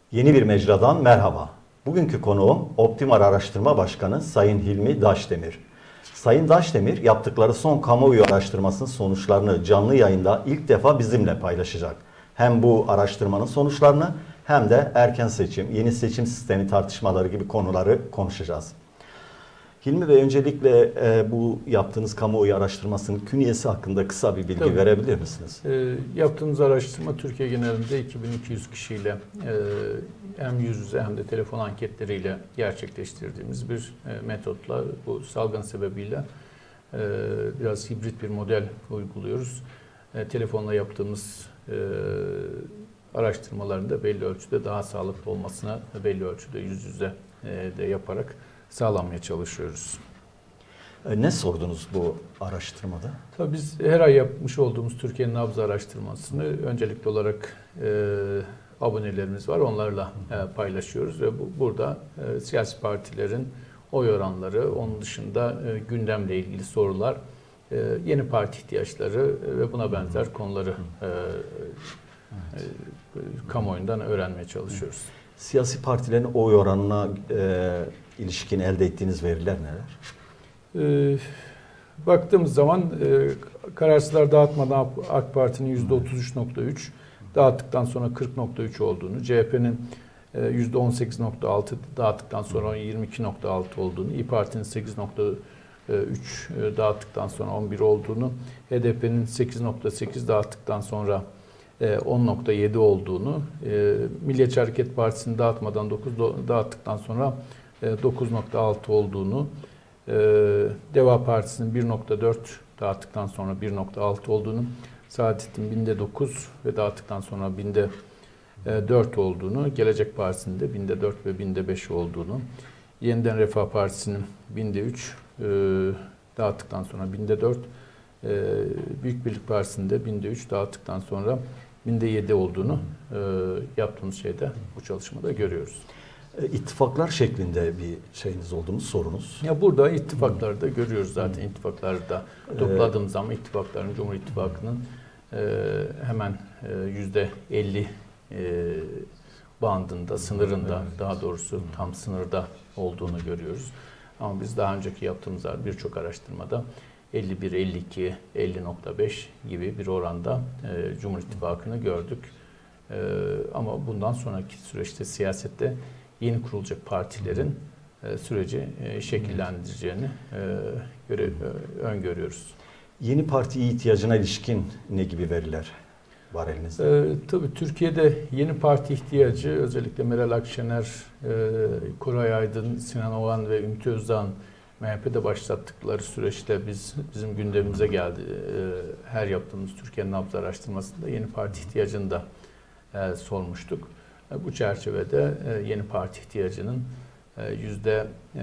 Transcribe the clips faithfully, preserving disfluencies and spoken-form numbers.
Yeni bir mecradan merhaba. Bugünkü konuğum Optimar Araştırma Başkanı Sayın Hilmi Daşdemir. Sayın Daşdemir yaptıkları son kamuoyu araştırmasının sonuçlarını canlı yayında ilk defa bizimle paylaşacak. Hem bu araştırmanın sonuçlarını hem de erken seçim, yeni seçim sistemi tartışmaları gibi konuları konuşacağız. Hilmi Bey, öncelikle e, bu yaptığınız kamuoyu araştırmasının künyesi hakkında kısa bir bilgi Tabii. verebilir misiniz? E, yaptığımız araştırma Türkiye genelinde iki bin iki yüz kişiyle e, hem yüz yüze hem de telefon anketleriyle gerçekleştirdiğimiz bir e, metotla, bu salgın sebebiyle e, biraz hibrit bir model uyguluyoruz. E, telefonla yaptığımız e, araştırmaların da belli ölçüde daha sağlıklı olmasına belli ölçüde yüz yüze e, de yaparak sağlamaya çalışıyoruz. Ne sordunuz bu araştırmada? Tabii biz her ay yapmış olduğumuz Türkiye'nin nabzı araştırmasını öncelikli olarak e, abonelerimiz var. Onlarla e, paylaşıyoruz ve bu, burada e, siyasi partilerin oy oranları, onun dışında e, gündemle ilgili sorular, e, yeni parti ihtiyaçları e, ve buna benzer konuları e, e, kamuoyundan öğrenmeye çalışıyoruz. Siyasi partilerin oy oranına e, ilişkin elde ettiğiniz veriler neler? E, baktığımız zaman e, kararsızlar dağıtmadan AK Parti'nin yüzde otuz üç nokta üç, dağıttıktan sonra kırk nokta üç olduğunu, C H P'nin e, yüzde on sekiz nokta altı, dağıttıktan sonra yirmi iki nokta altı olduğunu, İYİ Parti'nin sekiz nokta üç dağıttıktan sonra on bir olduğunu, H D P'nin sekiz nokta sekiz dağıttıktan sonra on nokta yedi olduğunu, Milliyetçi Hareket Partisi'ni dağıtmadan dokuz dağıttıktan sonra dokuz nokta altı olduğunu, Deva Partisi'nin bir nokta dört dağıttıktan sonra bir nokta altı olduğunu, Saadet'in binde dokuz ve dağıttıktan sonra binde dört olduğunu, Gelecek Partisi'nin de binde dört ve binde beş olduğunu, Yeniden Refah Partisi'nin binde üç dağıttıktan sonra binde dört, Büyük Birlik Partisi'nin de binde üç dağıttıktan sonra binde yedi olduğunu e, yaptığımız şeyde, bu çalışmada görüyoruz. İttifaklar şeklinde bir şeyiniz olduğunu sorunuz. Ya burada ittifakları da görüyoruz zaten. Hmm. İttifakları da topladığımız zaman ittifakların, Cumhur İttifakı'nın e, hemen yüzde elli e, bandında, sınırında, daha doğrusu tam sınırda olduğunu görüyoruz. Ama biz daha önceki yaptığımız birçok araştırmada elli bir, elli iki, elli nokta beş gibi bir oranda e, Cumhur İttifakı'nı gördük. E, ama bundan sonraki süreçte siyasette yeni kurulacak partilerin e, süreci e, şekillendireceğini e, göre, e, öngörüyoruz. Yeni parti ihtiyacına ilişkin ne gibi veriler var elinizde? E, tabii Türkiye'de yeni parti ihtiyacı, özellikle Meral Akşener, e, Koray Aydın, Sinan Oğan ve Ümit Özdağ'ın M H P'de başlattıkları süreçte biz bizim gündemimize geldi. Her yaptığımız Türkiye'nin nabzı araştırmasında yeni parti ihtiyacını da e, sormuştuk. Bu çerçevede e, yeni parti ihtiyacının e, yüzde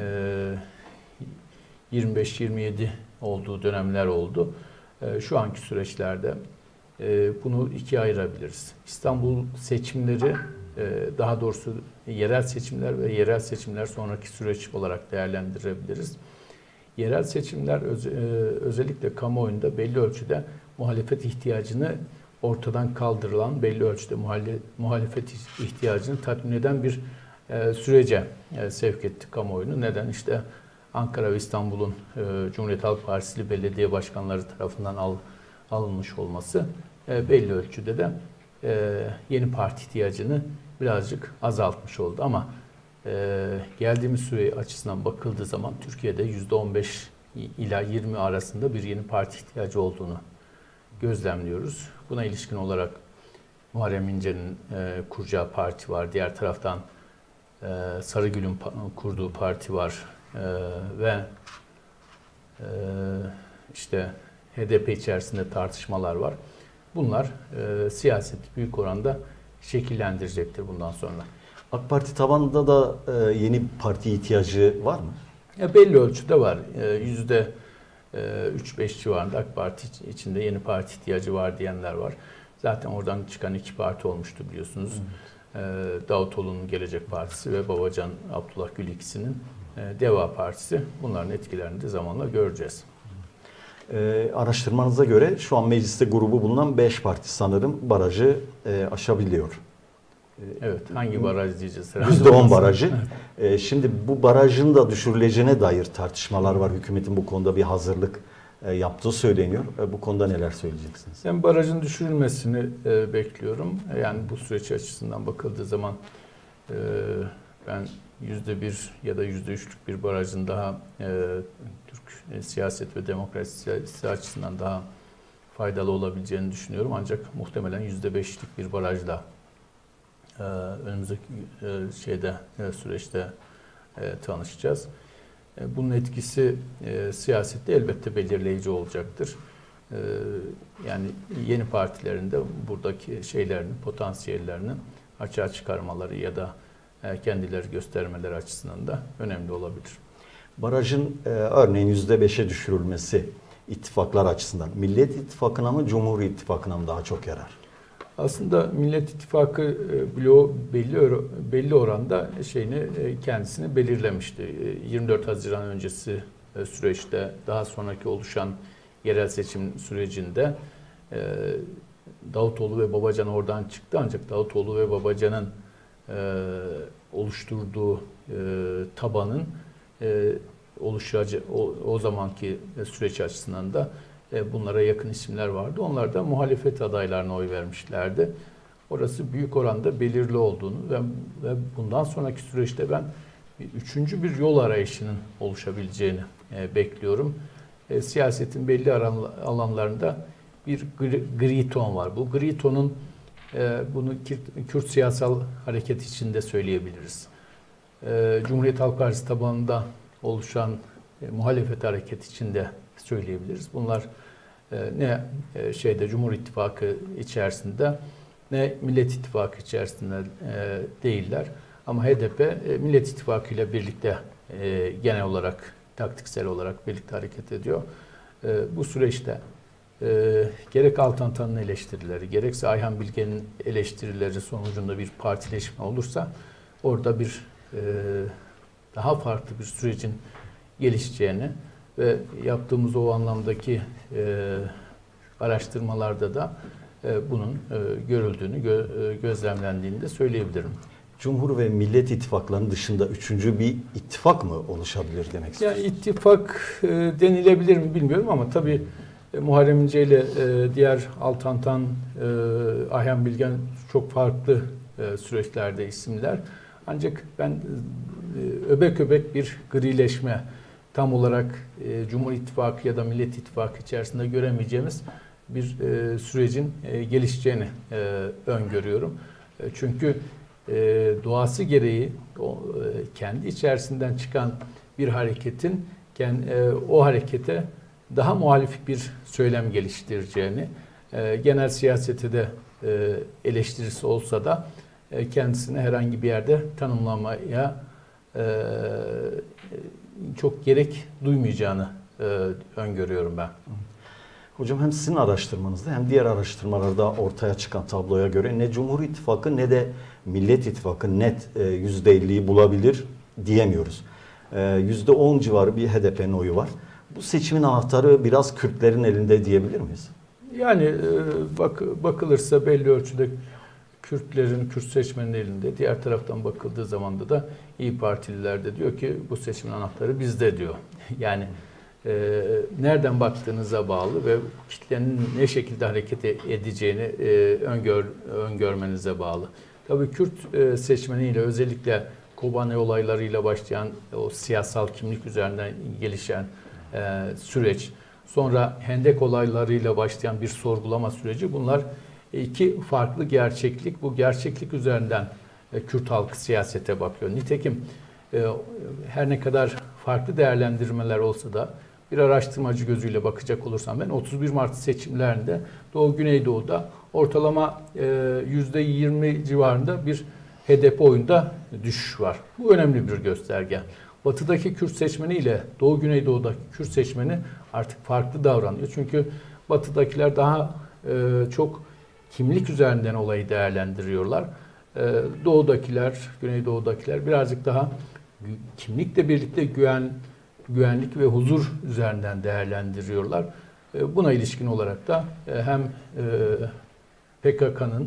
yirmi beş yirmi yedi olduğu dönemler oldu. E, şu anki süreçlerde e, bunu ikiye ayırabiliriz. İstanbul seçimleri, e, daha doğrusu yerel seçimler ve yerel seçimler sonraki süreç olarak değerlendirebiliriz. Yerel seçimler öz, özellikle kamuoyunda belli ölçüde muhalefet ihtiyacını ortadan kaldırılan, belli ölçüde muhalefet ihtiyacını tatmin eden bir e, sürece e, sevk etti kamuoyunu. Neden? İşte Ankara ve İstanbul'un e, Cumhuriyet Halk Partili belediye başkanları tarafından al, alınmış olması e, belli ölçüde de e, yeni parti ihtiyacını birazcık azaltmış oldu. Ama e, geldiğimiz süre açısından bakıldığı zaman Türkiye'de yüzde on beş ila yirmi arasında bir yeni parti ihtiyacı olduğunu gözlemliyoruz. Buna ilişkin olarak Muharrem İnce'nin e, kuracağı parti var. Diğer taraftan e, Sarıgül'ün kurduğu parti var. E, ve e, işte H D P içerisinde tartışmalar var. Bunlar e, siyaseti büyük oranda şekillendirecektir bundan sonra. AK Parti tabanında da e, yeni parti ihtiyacı var mı? Ya belli ölçüde var. E, yüzde üç beş civarında AK Parti içinde yeni parti ihtiyacı var diyenler var. Zaten oradan çıkan iki parti olmuştu biliyorsunuz. E, Davutoğlu'nun Gelecek Partisi ve Babacan Abdullah Gül ikisinin e, Deva Partisi. Bunların etkilerini de zamanla göreceğiz. E, araştırmanıza göre şu an mecliste grubu bulunan beş parti sanırım barajı e, aşabiliyor. Evet, hangi baraj diyeceğiz? yüzde on barajı. E, şimdi bu barajın da düşürüleceğine dair tartışmalar var. Hükümetin bu konuda bir hazırlık e, yaptığı söyleniyor. E, bu konuda neler söyleyeceksiniz? Ben barajın düşürülmesini e, bekliyorum. Yani bu süreç açısından bakıldığı zaman e, ben yüzde bir ya da yüzde üçlük bir barajın daha e, Türk e, siyaset ve demokrasi açısından daha faydalı olabileceğini düşünüyorum. Ancak muhtemelen yüzde beşlik bir barajla e, önümüzdeki e, şeyde e, süreçte e, tanışacağız. E, bunun etkisi e, siyasette elbette belirleyici olacaktır. E, yani yeni partilerin de buradaki şeylerini, potansiyellerini açığa çıkarmaları ya da e, kendileri göstermeleri açısından da önemli olabilir. Barajın e, örneğin yüzde beşe düşürülmesi ittifaklar açısından Millet İttifakı'na mı Cumhur İttifakı'na mı daha çok yarar? Aslında Millet İttifakı bloğu belli belli oranda şeyini kendisini belirlemişti. yirmi dört Haziran öncesi süreçte daha sonraki oluşan yerel seçim sürecinde Davutoğlu ve Babacan oradan çıktı, ancak Davutoğlu ve Babacan'ın oluşturduğu tabanın oluşacağı o, o zamanki süreç açısından da bunlara yakın isimler vardı. Onlar da muhalefet adaylarına oy vermişlerdi. Orası büyük oranda belirli olduğunu ve, ve bundan sonraki süreçte ben bir, üçüncü bir yol arayışının oluşabileceğini e, bekliyorum. E, siyasetin belli alanlarında bir gri, gri ton var. Bu gri tonun e, bunu Kürt siyasal hareket içinde söyleyebiliriz. E, Cumhuriyet Halk Partisi tabanında oluşan e, muhalefet hareket içinde söyleyebiliriz. Bunlar e, ne e, şeyde Cumhur İttifakı içerisinde ne Millet İttifakı içerisinde e, değiller. Ama H D P e, Millet İttifakı ile birlikte e, genel olarak taktiksel olarak birlikte hareket ediyor. E, bu süreçte e, gerek Altantan'ın eleştirileri, gerekse Ayhan Bilge'nin eleştirileri sonucunda bir partileşme olursa orada bir e, daha farklı bir sürecin gelişeceğini ve yaptığımız o anlamdaki e, araştırmalarda da e, bunun e, görüldüğünü, gö, e, gözlemlendiğini de söyleyebilirim. Cumhur ve Millet İttifaklarının dışında üçüncü bir ittifak mı oluşabilir demek istiyorsunuz? Yani ittifak e, denilebilir mi bilmiyorum ama tabii e, Muharrem İnce ile e, diğer Altantan, e, Ayhan Bilgen çok farklı e, süreçlerde isimler. Ancak ben e, öbek öbek bir grileşme tam olarak e, Cumhur İttifakı ya da Millet İttifakı içerisinde göremeyeceğimiz bir e, sürecin e, gelişeceğini e, öngörüyorum. E, çünkü e, doğası gereği o, e, kendi içerisinden çıkan bir hareketin kendi, e, o harekete daha muhalif bir söylem geliştireceğini, e, genel siyasete de e, eleştirisi olsa da e, kendisini herhangi bir yerde tanımlamaya e, çok gerek duymayacağını e, öngörüyorum ben. Hocam hem sizin araştırmanızda hem diğer araştırmalarda ortaya çıkan tabloya göre ne Cumhur İttifakı ne de Millet İttifakı net yüzde elliyi bulabilir diyemiyoruz. yüzde on civarı bir H D P'nin oyu var. Bu seçimin anahtarı biraz Kürtlerin elinde diyebilir miyiz? Yani bak, bakılırsa belli ölçüde Kürtlerin, Kürt seçmenin elinde. Diğer taraftan bakıldığı zaman da İYİ Partililer de diyor ki bu seçimin anahtarı bizde diyor. Yani e, nereden baktığınıza bağlı ve kitlenin ne şekilde hareket edeceğini e, öngör, öngörmenize bağlı. Tabii Kürt e, seçmeniyle özellikle Kobane olaylarıyla başlayan o siyasal kimlik üzerinden gelişen e, süreç, sonra Hendek olaylarıyla başlayan bir sorgulama süreci, bunlar İki farklı gerçeklik. Bu gerçeklik üzerinden e, Kürt halkı siyasete bakıyor. Nitekim e, her ne kadar farklı değerlendirmeler olsa da bir araştırmacı gözüyle bakacak olursam ben otuz bir Mart seçimlerinde Doğu Güneydoğu'da ortalama e, yüzde yirmi civarında bir H D P oyunda düşüş var. Bu önemli bir gösterge. Batıdaki Kürt seçmeni ile Doğu Güneydoğu'daki Kürt seçmeni artık farklı davranıyor. Çünkü Batıdakiler daha e, çok kimlik üzerinden olayı değerlendiriyorlar. Doğudakiler, Güneydoğu'dakiler birazcık daha kimlikle birlikte güven, güvenlik ve huzur üzerinden değerlendiriyorlar. Buna ilişkin olarak da hem P K K'nın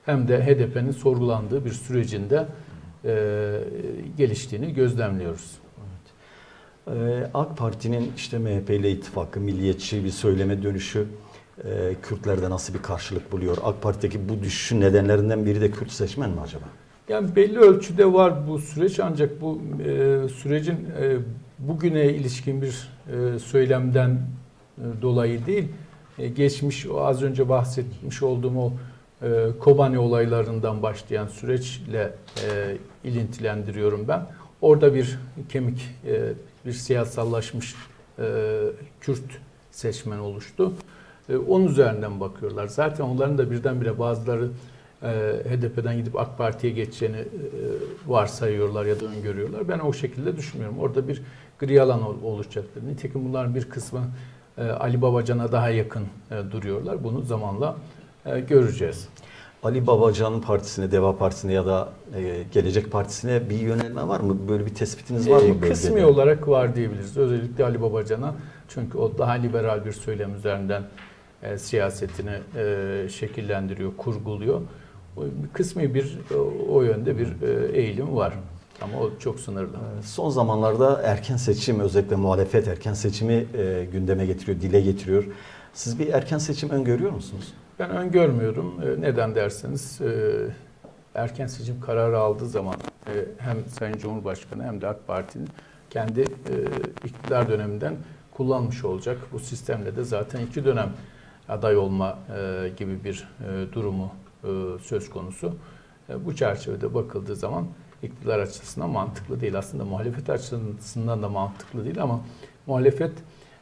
hem de H D P'nin sorgulandığı bir sürecinde e, geliştiğini gözlemliyoruz. Evet. Ee, AK Parti'nin işte M H P ile ittifakı, milliyetçi bir söyleme dönüşü e, Kürtlerde nasıl bir karşılık buluyor? AK Parti'deki bu düşüşün nedenlerinden biri de Kürt seçmen mi acaba? Yani belli ölçüde var bu süreç, ancak bu e, sürecin e, bugüne ilişkin bir e, söylemden e, dolayı değil, e, geçmiş o az önce bahsetmiş olduğum o e, Kobani olaylarından başlayan süreçle e, ilintilendiriyorum ben. Orada bir kemik, e, bir siyasallaşmış e, Kürt seçmen oluştu. E, onun üzerinden bakıyorlar. Zaten onların da birdenbire bazıları H D P'den gidip AK Parti'ye geçeceğini varsayıyorlar ya da öngörüyorlar. Ben o şekilde düşünmüyorum. Orada bir gri alan oluşacaktır. Nitekim bunların bir kısmı Ali Babacan'a daha yakın duruyorlar. Bunu zamanla göreceğiz. Ali Babacan'ın partisine, Deva Partisi'ne ya da Gelecek Partisi'ne bir yönelme var mı? Böyle bir tespitiniz var mı bölgede? Kısmi olarak var diyebiliriz. Özellikle Ali Babacan'a. Çünkü o daha liberal bir söylem üzerinden siyasetini şekillendiriyor, kurguluyor. Kısmi bir o yönde bir eğilim var. Ama o çok sınırlı. Son zamanlarda erken seçim, özellikle muhalefet erken seçimi gündeme getiriyor, dile getiriyor. Siz bir erken seçim öngörüyor musunuz? Ben öngörmüyorum. Neden derseniz erken seçim kararı aldığı zaman hem Sayın Cumhurbaşkanı hem de AK Parti'nin kendi iktidar döneminden kullanmış olacak. Bu sistemle de zaten iki dönem aday olma gibi bir durumu söz konusu. Bu çerçevede bakıldığı zaman iktidar açısından mantıklı değil. Aslında muhalefet açısından da mantıklı değil ama muhalefet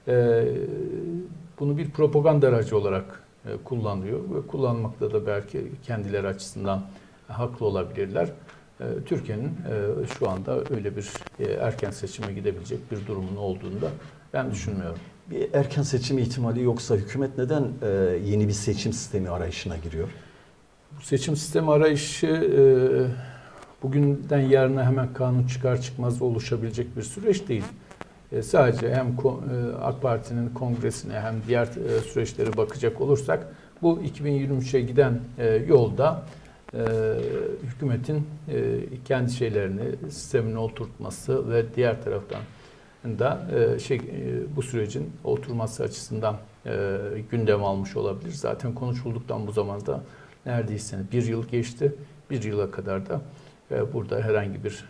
bunu bir propaganda aracı olarak kullanıyor ve kullanmakta da belki kendileri açısından haklı olabilirler. Türkiye'nin şu anda öyle bir erken seçime gidebilecek bir durumun olduğunu da ben düşünmüyorum. Bir erken seçim ihtimali yoksa hükümet neden yeni bir seçim sistemi arayışına giriyor? Bu seçim sistemi arayışı bugünden yarına hemen kanun çıkar çıkmaz oluşabilecek bir süreç değil. Sadece hem AK Parti'nin kongresine hem diğer süreçlere bakacak olursak bu iki bin yirmi üçe giden yolda hükümetin kendi şeylerini, sistemini oturtması ve diğer taraftan da şey, bu sürecin oturması açısından gündem almış olabilir. Zaten konuşulduktan bu zamanda neredeyse bir yıl geçti. Bir yıla kadar da burada herhangi bir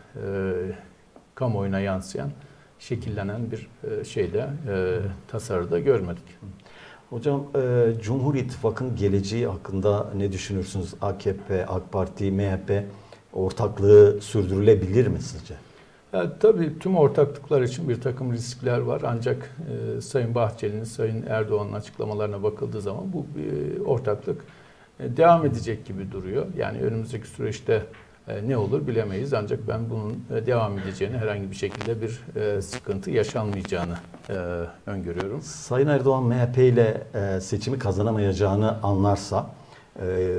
kamuoyuna yansıyan, şekillenen bir şeyde tasarıda görmedik. Hocam, Cumhur İttifakı'nın geleceği hakkında ne düşünürsünüz? A K P, AK Parti, M H P ortaklığı sürdürülebilir mi sizce? Ya, tabii tüm ortaklıklar için bir takım riskler var. Ancak e, Sayın Bahçeli'nin, Sayın Erdoğan'ın açıklamalarına bakıldığı zaman bu e, ortaklık e, devam edecek gibi duruyor. Yani önümüzdeki süreçte e, ne olur bilemeyiz. Ancak ben bunun e, devam edeceğini, herhangi bir şekilde bir e, sıkıntı yaşanmayacağını e, öngörüyorum. Sayın Erdoğan M H P ile e, seçimi kazanamayacağını anlarsa e,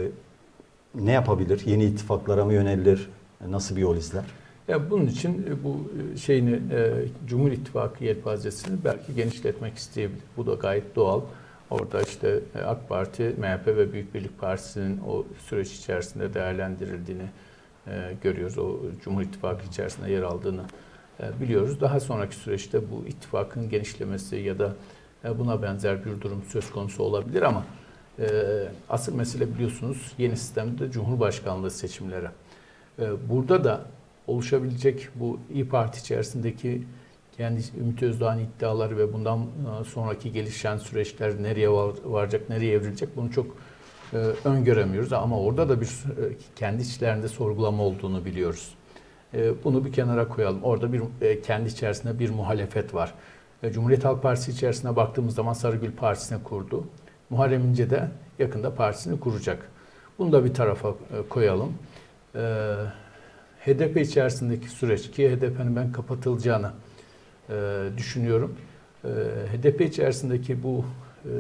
ne yapabilir? Yeni ittifaklara mı yönelir? Nasıl bir yol izler? Ya bunun için bu şeyini e, Cumhur İttifakı yelpazesini belki genişletmek isteyebilir. Bu da gayet doğal. Orada işte AK Parti, M H P ve Büyük Birlik Partisi'nin o süreç içerisinde değerlendirildiğini e, görüyoruz. O Cumhur İttifakı içerisinde yer aldığını e, biliyoruz. Daha sonraki süreçte bu ittifakın genişlemesi ya da e, buna benzer bir durum söz konusu olabilir ama e, asıl mesele biliyorsunuz yeni sistemde Cumhurbaşkanlığı seçimleri. E, burada da oluşabilecek bu İYİ Parti içerisindeki kendi Ümit Özdağ'ın iddiaları ve bundan sonraki gelişen süreçler nereye varacak, nereye evrilecek bunu çok e, öngöremiyoruz. Ama orada da bir e, kendi içlerinde sorgulama olduğunu biliyoruz. E, bunu bir kenara koyalım. Orada bir e, kendi içerisinde bir muhalefet var. E, Cumhuriyet Halk Partisi içerisine baktığımız zaman Sarıgül Partisi'ne kurdu. Muharrem İnce de yakında partisini kuracak. Bunu da bir tarafa e, koyalım. E, H D P içerisindeki süreç ki H D P'nin ben kapatılacağını e, düşünüyorum. E, H D P içerisindeki bu e,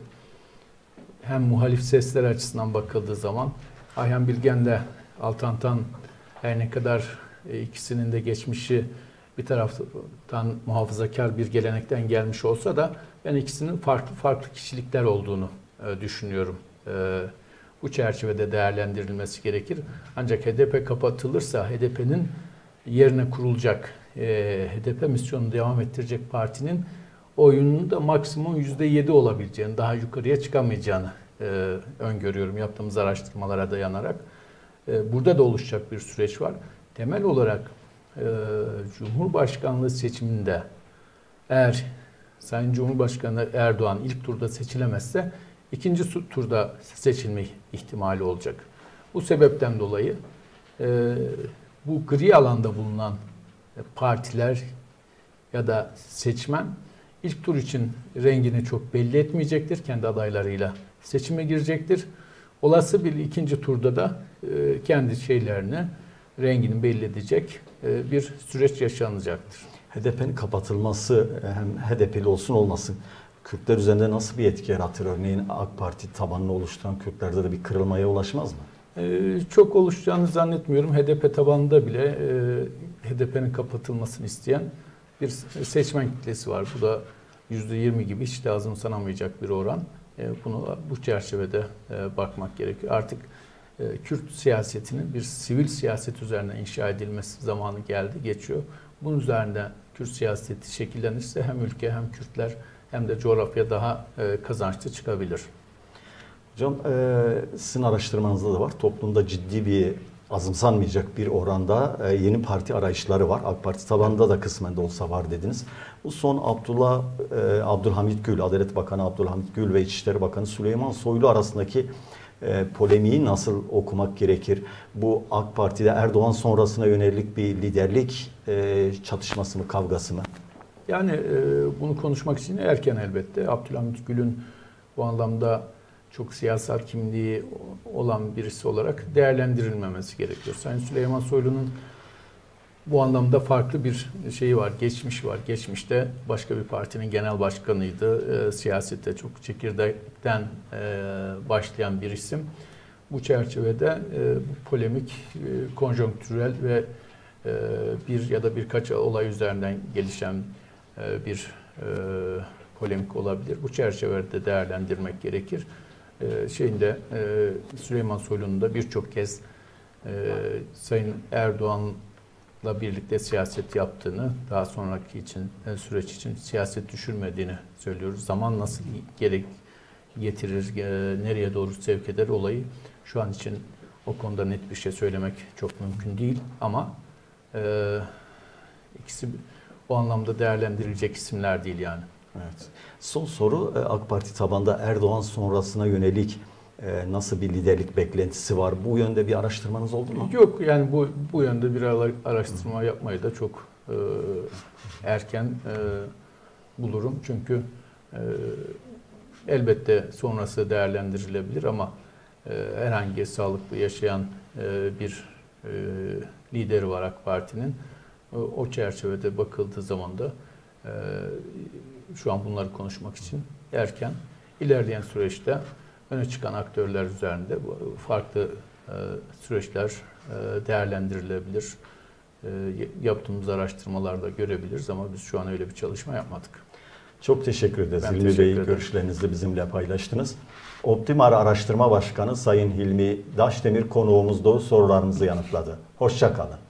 hem muhalif sesler açısından bakıldığı zaman Ayhan Bilgen'le Altan Tan her ne kadar e, ikisinin de geçmişi bir taraftan muhafazakar bir gelenekten gelmiş olsa da ben ikisinin farklı farklı kişilikler olduğunu e, düşünüyorum. E, bu çerçevede değerlendirilmesi gerekir. Ancak H D P kapatılırsa H D P'nin yerine kurulacak, e, H D P misyonunu devam ettirecek partinin oyunun da maksimum yüzde yedi olabileceğini, daha yukarıya çıkamayacağını e, öngörüyorum yaptığımız araştırmalara dayanarak. E, burada da oluşacak bir süreç var. Temel olarak e, Cumhurbaşkanlığı seçiminde eğer Sayın Cumhurbaşkanı Erdoğan ilk turda seçilemezse ikinci turda seçilme ihtimali olacak. Bu sebepten dolayı e, bu gri alanda bulunan partiler ya da seçmen ilk tur için rengini çok belli etmeyecektir. Kendi adaylarıyla seçime girecektir. Olası bir ikinci turda da e, kendi şeylerini, rengini belli edecek e, bir süreç yaşanacaktır. H D P'nin kapatılması hem H D P'li olsun olmasın Kürtler üzerinde nasıl bir etki yaratır? Örneğin AK Parti tabanını oluşturan Kürtlerde de bir kırılmaya ulaşmaz mı? Ee, çok oluşacağını zannetmiyorum. H D P tabanında bile e, H D P'nin kapatılmasını isteyen bir seçmen kitlesi var. Bu da yüzde yirmi gibi hiç de azımsanamayacak bir oran. E, bunu bu çerçevede e, bakmak gerekiyor. Artık e, Kürt siyasetinin bir sivil siyaset üzerine inşa edilmesi zamanı geldi, geçiyor. Bunun üzerinde Kürt siyaseti şekillenirse hem ülke hem Kürtler hem de coğrafya daha e, kazançlı çıkabilir. Hocam e, sizin araştırmanızda da var. Toplumda ciddi bir azımsanmayacak bir oranda e, yeni parti arayışları var. AK Parti tabanında da kısmen de olsa var dediniz. Bu son Abdullah e, Abdülhamit Gül, Adalet Bakanı Abdülhamit Gül ve İçişleri Bakanı Süleyman Soylu arasındaki e, polemiği nasıl okumak gerekir? Bu AK Parti'de Erdoğan sonrasına yönelik bir liderlik e, çatışması mı, kavgası mı? Yani e, bunu konuşmak için erken elbette. Abdülhamit Gül'ün bu anlamda çok siyasal kimliği olan birisi olarak değerlendirilmemesi gerekiyor. Sayın Süleyman Soylu'nun bu anlamda farklı bir şeyi var, geçmiş var. Geçmişte başka bir partinin genel başkanıydı. E, siyasette çok çekirdekten e, başlayan bir isim. Bu çerçevede e, bu polemik e, konjonktürel ve e, bir ya da birkaç olay üzerinden gelişen e, bir e, polemik olabilir. Bu çerçevede değerlendirmek gerekir. Ee, şeyinde e, Süleyman Soylu'nun da birçok kez e, Sayın Erdoğan'la birlikte siyaset yaptığını, daha sonraki için e, süreç için siyaset düşürmediğini söylüyoruz. Zaman nasıl gerek getirir, e, nereye doğru sevk eder olayı şu an için o konuda net bir şey söylemek çok mümkün değil ama e, ikisi o anlamda değerlendirilecek isimler değil yani. Evet. Son soru, AK Parti tabanda Erdoğan sonrasına yönelik nasıl bir liderlik beklentisi var? Bu yönde bir araştırmanız oldu mu? Yok, yani bu bu yönde bir araştırma yapmayı da çok e, erken e, bulurum. Çünkü e, elbette sonrası değerlendirilebilir ama e, herhangi sağlıklı yaşayan e, bir e, lideri var AK Parti'nin. O, o çerçevede bakıldığı zaman da e, şu an bunları konuşmak için erken. İlerleyen süreçte öne çıkan aktörler üzerinde farklı e, süreçler e, değerlendirilebilir. E, yaptığımız araştırmalarda görebiliriz ama biz şu an öyle bir çalışma yapmadık. Çok teşekkür ederiz. Ben Hilmi teşekkür Bey, ederim. görüşlerinizi bizimle paylaştınız. Optimar Araştırma Başkanı Sayın Hilmi Daşdemir konuğumuzdu, sorularımızı yanıtladı. Hoşça kalın.